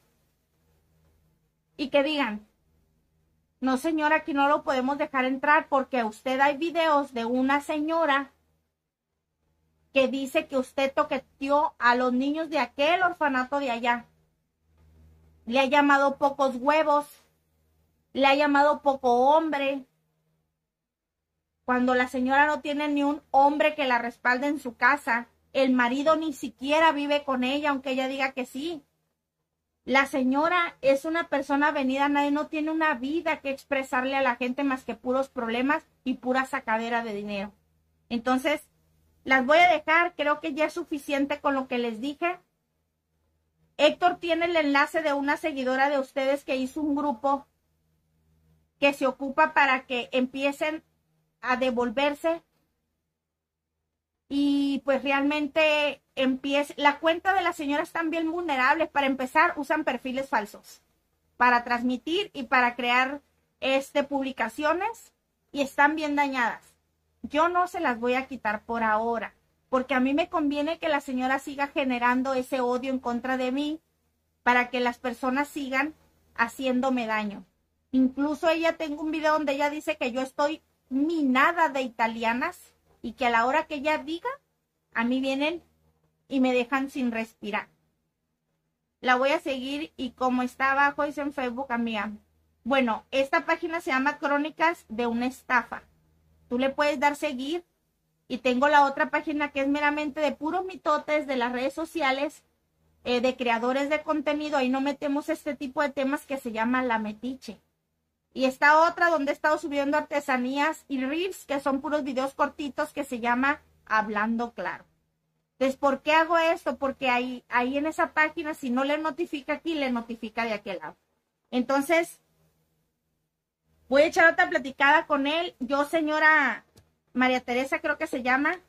y que digan, no señora, aquí no lo podemos dejar entrar porque usted hay videos de una señora que dice que usted toqueteó a los niños de aquel orfanato de allá. Le ha llamado pocos huevos, le ha llamado poco hombre, cuando la señora no tiene ni un hombre que la respalde en su casa. El marido ni siquiera vive con ella, aunque ella diga que sí. La señora es una persona venida, nadie, no tiene una vida que expresarle a la gente más que puros problemas y pura sacadera de dinero. Entonces, las voy a dejar, creo que ya es suficiente con lo que les dije. Héctor tiene el enlace de una seguidora de ustedes que hizo un grupo que se ocupa para que empiecen a devolverse y pues realmente la cuenta de las señoras están bien vulnerables. Para empezar, usan perfiles falsos para transmitir y para crear publicaciones y están bien dañadas. Yo no se las voy a quitar por ahora, porque a mí me conviene que la señora siga generando ese odio en contra de mí para que las personas sigan haciéndome daño. Incluso ella, tengo un video donde ella dice que yo estoy minada de italianas y que a la hora que ella diga, a mí vienen y me dejan sin respirar. La voy a seguir y como está abajo dice en Facebook, amiga. Bueno, esta página se llama Crónicas de una estafa. Tú le puedes dar seguir y tengo la otra página que es meramente de puros mitotes de las redes sociales, de creadores de contenido. Ahí no metemos este tipo de temas, que se llama La Metiche. Y esta otra donde he estado subiendo artesanías y reels, que son puros videos cortitos, que se llama Hablando Claro. Entonces, ¿por qué hago esto? Porque ahí en esa página, si no le notifica aquí, le notifica de aquel lado. Entonces, voy a echar otra platicada con él. Yo, señora María Teresa, creo que se llama,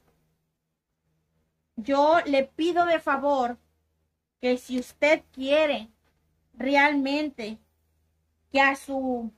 yo le pido de favor que si usted quiere realmente que a su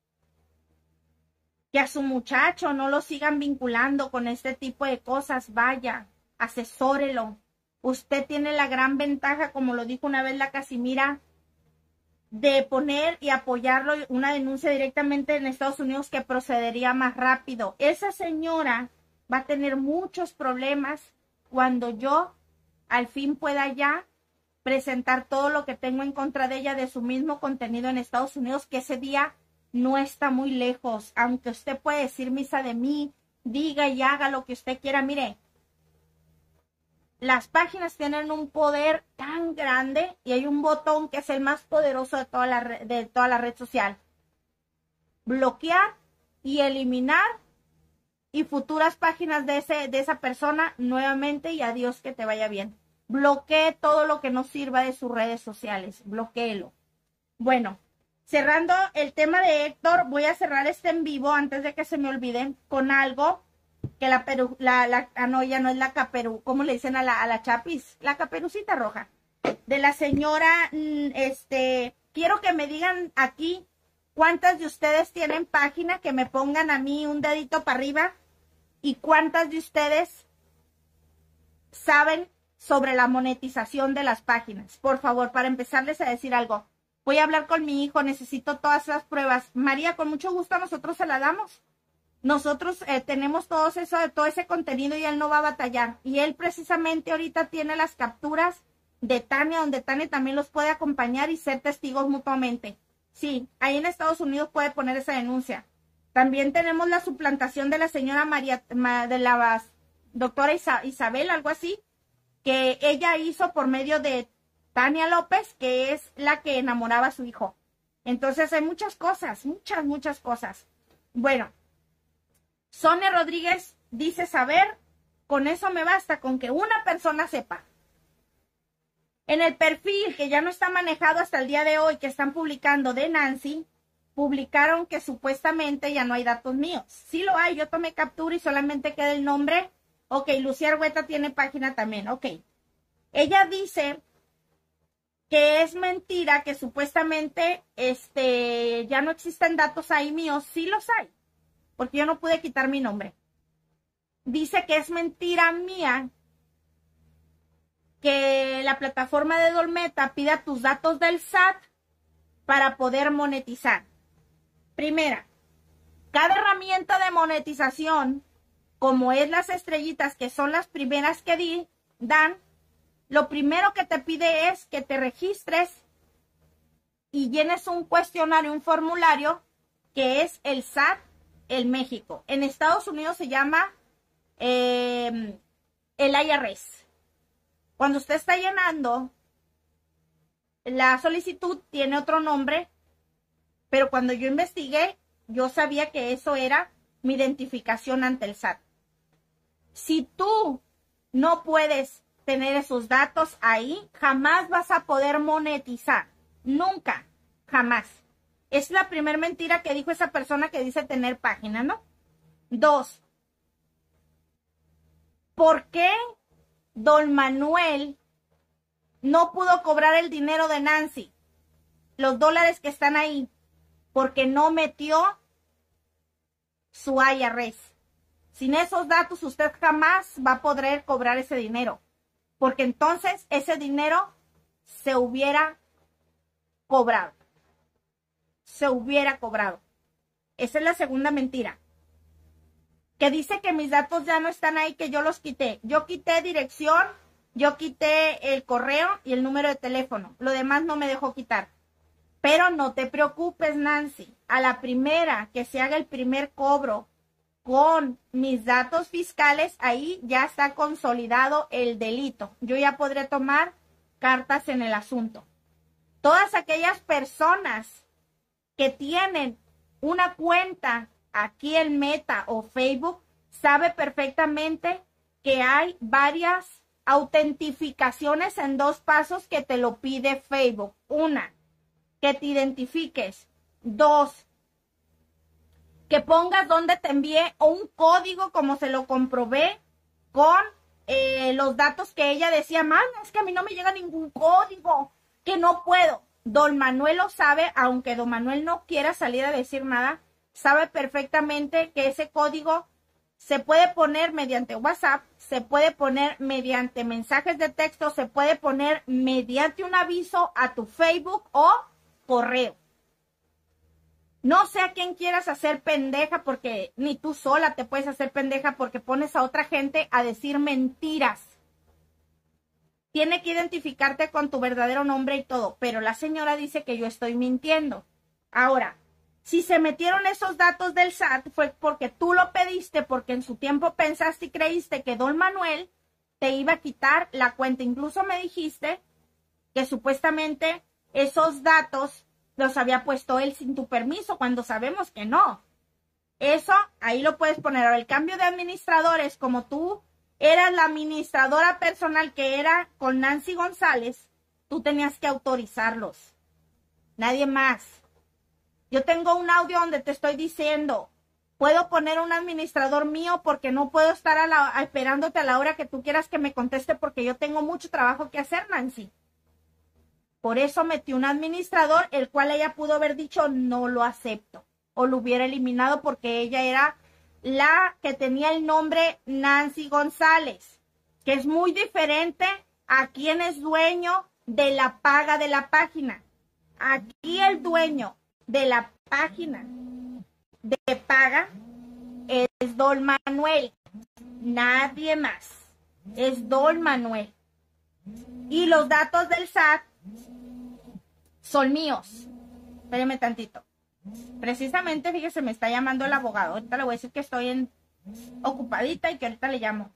muchacho no lo sigan vinculando con este tipo de cosas, vaya, asesórelo. Usted tiene la gran ventaja, como lo dijo una vez la Casimira, de poner y apoyarlo una denuncia directamente en Estados Unidos, que procedería más rápido. Esa señora va a tener muchos problemas cuando yo al fin pueda ya presentar todo lo que tengo en contra de ella, de su mismo contenido en Estados Unidos, que ese día no está muy lejos. Aunque usted puede decir misa de mí, diga y haga lo que usted quiera. Mire, las páginas tienen un poder tan grande y hay un botón que es el más poderoso de toda la red social. Bloquear y eliminar, y futuras páginas de esa persona nuevamente, y adiós, que te vaya bien. Bloquee todo lo que no sirva de sus redes sociales. Bloquéelo. Bueno, cerrando el tema de Héctor, voy a cerrar este en vivo antes de que se me olvide con algo que no, ya no es la caperú, ¿cómo le dicen a la chapis? La caperucita roja. De la señora, quiero que me digan aquí cuántas de ustedes tienen página, que me pongan a mí un dedito para arriba, y cuántas de ustedes saben sobre la monetización de las páginas. Por favor, para empezarles a decir algo. Voy a hablar con mi hijo, necesito todas las pruebas. María, con mucho gusto nosotros se la damos. Nosotros tenemos todo ese contenido y él no va a batallar. Y él precisamente ahorita tiene las capturas de Tania, donde Tania también los puede acompañar y ser testigos mutuamente. Sí, ahí en Estados Unidos puede poner esa denuncia. También tenemos la suplantación de la señora María, de la doctora Isabel, algo así, que ella hizo por medio de Tania López, que es la que enamoraba a su hijo. Entonces hay muchas cosas, muchas cosas. Bueno, Sonia Rodríguez dice saber, con eso me basta, con que una persona sepa. En el perfil que ya no está manejado hasta el día de hoy, que están publicando de Nancy, publicaron que supuestamente ya no hay datos míos. Sí lo hay, yo tomé captura y solamente queda el nombre. Ok, Lucía Argueta tiene página también, ok. Ella dice que es mentira, que supuestamente ya no existen datos ahí míos. Sí los hay, porque yo no pude quitar mi nombre. Dice que es mentira mía que la plataforma de Dolmeta pida tus datos del SAT para poder monetizar. Primera, cada herramienta de monetización, como es las estrellitas, que son las primeras que dan, lo primero que te pide es que te registres y llenes un cuestionario, un formulario, que es el SAT, el México. En Estados Unidos se llama el IRS. Cuando usted está llenando la solicitud, tiene otro nombre, pero cuando yo investigué, yo sabía que eso era mi identificación ante el SAT. Si tú no puedes tener esos datos ahí, jamás vas a poder monetizar. Nunca, jamás. Es la primera mentira que dijo esa persona que dice tener página, ¿no? 2. ¿Por qué don Manuel no pudo cobrar el dinero de Nancy? Los dólares que están ahí. Porque no metió su IRS. Sin esos datos usted jamás va a poder cobrar ese dinero. Porque entonces ese dinero se hubiera cobrado. Se hubiera cobrado. Esa es la segunda mentira. Que dice que mis datos ya no están ahí, que yo los quité. Yo quité dirección, yo quité el correo y el número de teléfono. Lo demás no me dejó quitar. Pero no te preocupes, Nancy. A la primera que se haga el primer cobro con mis datos fiscales, ahí ya está consolidado el delito. Yo ya podré tomar cartas en el asunto. Todas aquellas personas que tienen una cuenta aquí en Meta o Facebook, sabe perfectamente que hay varias autentificaciones en 2 pasos que te lo pide Facebook. 1, que te identifiques. 2, que pongas donde te envié un código, como se lo comprobé con los datos que ella decía, mano, es que a mí no me llega ningún código, que no puedo. Don Manuel lo sabe, aunque don Manuel no quiera salir a decir nada, sabe perfectamente que ese código se puede poner mediante WhatsApp, se puede poner mediante mensajes de texto, se puede poner mediante un aviso a tu Facebook o correo. No sé a quién quieras hacer pendeja, porque ni tú sola te puedes hacer pendeja porque pones a otra gente a decir mentiras. Tiene que identificarte con tu verdadero nombre y todo, pero la señora dice que yo estoy mintiendo. Ahora, si se metieron esos datos del SAT fue porque tú lo pediste, porque en su tiempo pensaste y creíste que don Manuel te iba a quitar la cuenta. Incluso me dijiste que supuestamente esos datos los había puesto él sin tu permiso, cuando sabemos que no. Eso ahí lo puedes poner. Ahora, el cambio de administradores, como tú eras la administradora personal que era con Nancy González, tú tenías que autorizarlos. Nadie más. Yo tengo un audio donde te estoy diciendo, puedo poner un administrador mío porque no puedo estar esperándote a la hora que tú quieras que me conteste porque yo tengo mucho trabajo que hacer, Nancy. Por eso metí un administrador, el cual ella pudo haber dicho no lo acepto o lo hubiera eliminado porque ella era la que tenía el nombre Nancy González, que es muy diferente a quien es dueño de la paga de la página. Aquí el dueño de la página de paga es Don Manuel, nadie más, es Don Manuel. Y los datos del SAT son míos. Espérame tantito. Precisamente, fíjese, me está llamando el abogado. Ahorita le voy a decir que estoy ocupadita y que ahorita le llamo.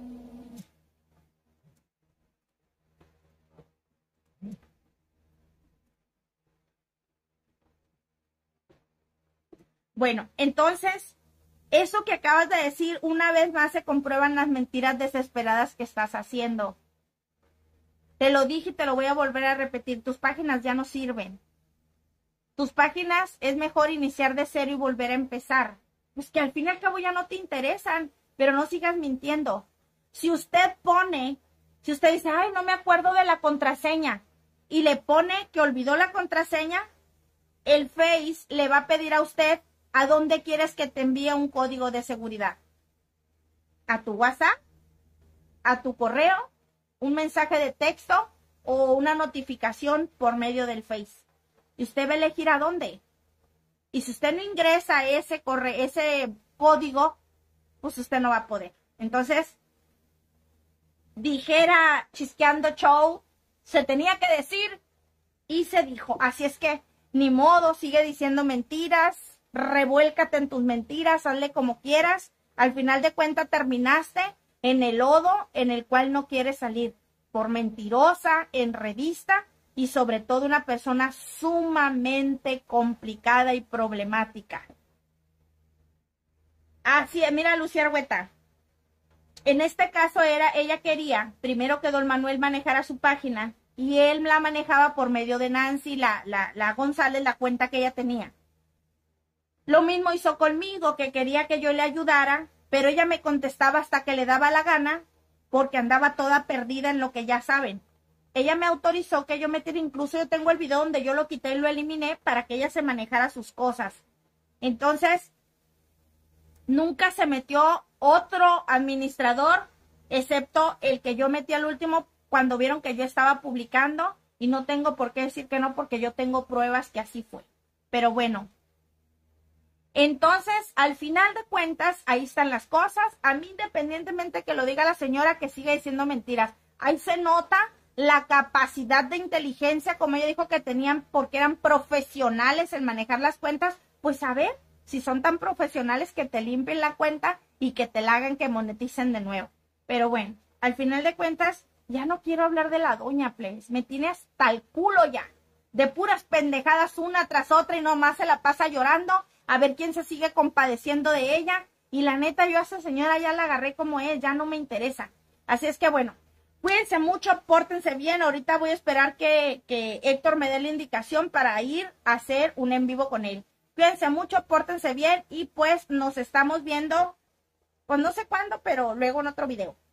Bueno, entonces, eso que acabas de decir, una vez más se comprueban las mentiras desesperadas que estás haciendo. Te lo dije y te lo voy a volver a repetir. Tus páginas ya no sirven. Tus páginas es mejor iniciar de cero y volver a empezar. Pues que al fin y al cabo ya no te interesan, pero no sigas mintiendo. Si usted dice, ay, no me acuerdo de la contraseña, y le pone que olvidó la contraseña, el Face le va a pedir a usted a dónde quieres que te envíe un código de seguridad. ¿A tu WhatsApp? ¿A tu correo? ¿Un mensaje de texto? ¿O una notificación por medio del Face? Y usted va a elegir a dónde. Y si usted no ingresa ese código, pues usted no va a poder. Entonces, dijera Chisqueando Show, se tenía que decir y se dijo. Así es que, ni modo, sigue diciendo mentiras, revuélcate en tus mentiras, hazle como quieras. Al final de cuentas terminaste en el lodo en el cual no quieres salir. Por mentirosa, enredista y sobre todo una persona sumamente complicada y problemática. Así es, mira, Lucía Argueta. En este caso ella quería primero que Don Manuel manejara su página y él la manejaba por medio de Nancy, la González, la cuenta que ella tenía. Lo mismo hizo conmigo, que quería que yo le ayudara, pero ella me contestaba hasta que le daba la gana porque andaba toda perdida en lo que ya saben. Ella me autorizó que yo metiera, incluso yo tengo el video donde yo lo quité y lo eliminé para que ella se manejara sus cosas. Entonces, nunca se metió otro administrador, excepto el que yo metí al último cuando vieron que yo estaba publicando, y no tengo por qué decir que no, porque yo tengo pruebas que así fue. Pero bueno, entonces, al final de cuentas, ahí están las cosas. A mí, independientemente que lo diga la señora que sigue diciendo mentiras, ahí se nota la capacidad de inteligencia, como ella dijo que tenían, porque eran profesionales en manejar las cuentas. Pues a ver, si son tan profesionales, que te limpien la cuenta y que te la hagan que moneticen de nuevo. Pero bueno, al final de cuentas, ya no quiero hablar de la doña, please. Me tiene hasta el culo ya, de puras pendejadas una tras otra, y nomás se la pasa llorando a ver quién se sigue compadeciendo de ella. Y la neta, yo a esa señora ya la agarré como es, ya no me interesa. Así es que bueno, cuídense mucho, pórtense bien. Ahorita voy a esperar que Héctor me dé la indicación para ir a hacer un en vivo con él. Cuídense mucho, pórtense bien y pues nos estamos viendo, pues no sé cuándo, pero luego en otro video.